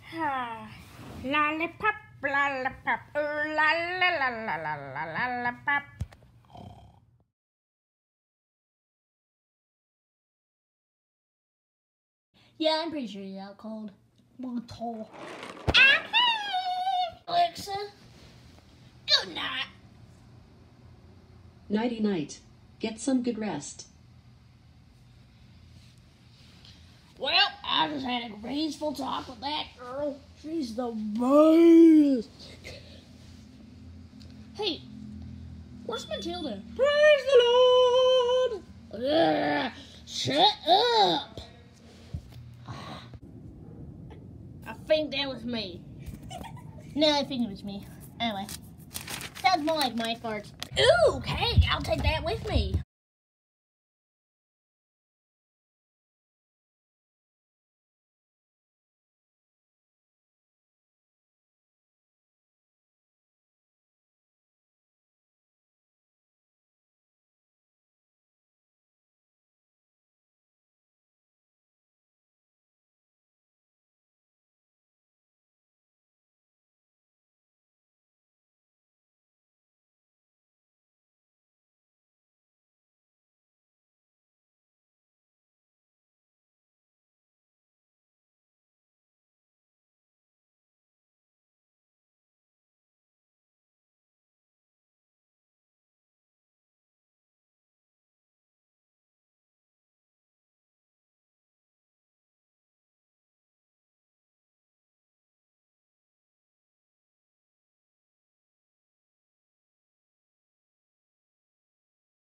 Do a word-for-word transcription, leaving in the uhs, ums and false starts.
Lollipop, lollipop, ooh la la la la la la lollipop. Yeah, I'm pretty sure you're out cold. Bottle. Okay. Alexa, good night. Nighty night. Get some good rest. Well, I just had a graceful talk with that girl. She's the best. Hey, where's Matilda? Praise the Lord. Ugh, shut up. I think that was me. No, I think it was me. Anyway, sounds more like my farts. Ooh, hey, I'll take that with me.